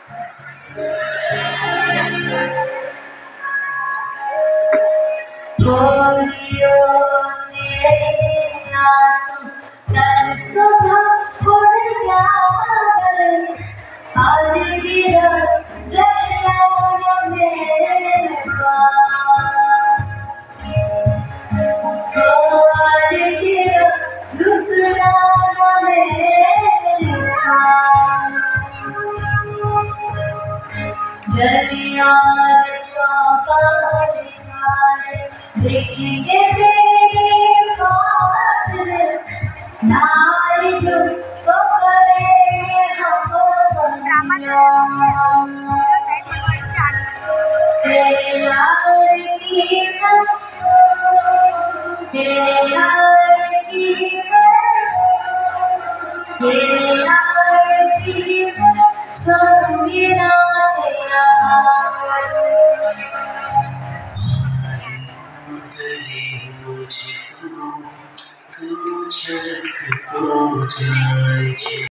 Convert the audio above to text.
बोलियो चिड़ैया तू कल सुबह उड़ जावल, आज गिरा रह जाना मेरे पास। आज गिरा रुक जाना मेरे पास। गलियां चौपाल सारे देखेंगे तेरे बादल, नारी जो तो करेंगे हम तेरे लाड़की मैं, तेरे लाड़की मैं, तेरे लाड़की मैं, छोड़ूंगी ना तेरा हाथ। मुझे तू झलक तो जाए।